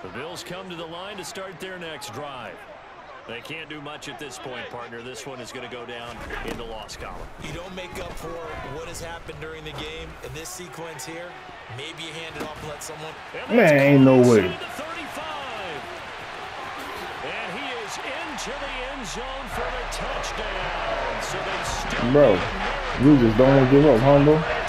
The Bills come to the line to start their next drive. They can't do much at this point, partner. This one is going to go down in the loss column. You don't make up for what has happened during the game in this sequence here. Maybe you hand it off and let someone. Man, ain't no way. And he is into the end zone for the touchdown. So they still bro, you just don't want to give up, huh, bro?